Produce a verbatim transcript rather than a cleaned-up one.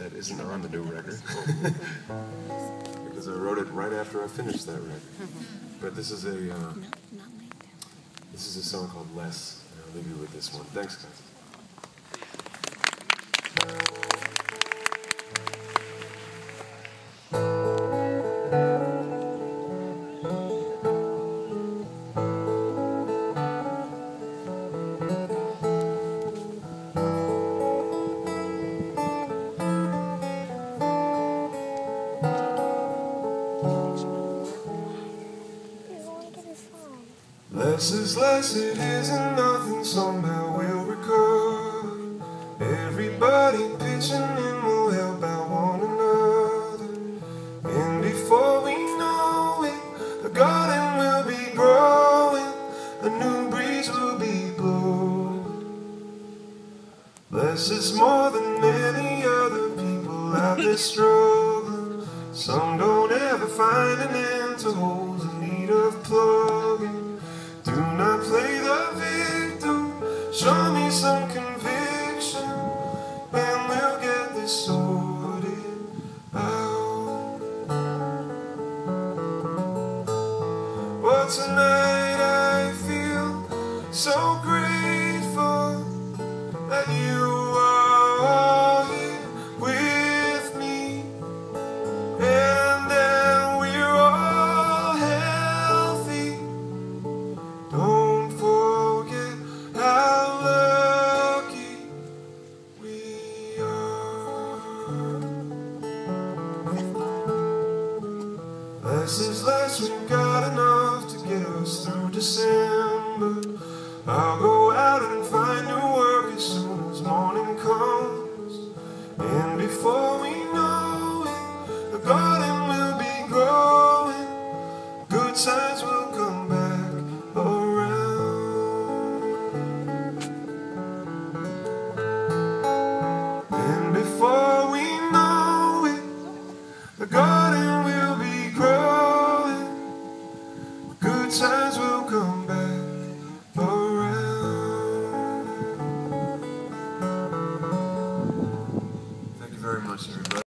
that isn't on the new record. Because I wrote it right after I finished that record. But this is a uh, this is a song called Less. And I'll leave you with this one. Thanks, guys. Less is less, it isn't nothing, somehow we'll recover. Everybody pitching in will help out one another. And before we know it, the garden will be growing, a new breeze will be blowing. Less is more than many other people out there struggling. Some don't ever find an end to holes in need of plugging. Do not play the victim, show me some conviction, and we'll get this sorted out. But tonight I feel so grateful that you are here with me, and that we're all healthy. Don't forget how lucky we are. Less is less, we've got enough to get us through December. I'll go out and find new work as soon as morning comes. And before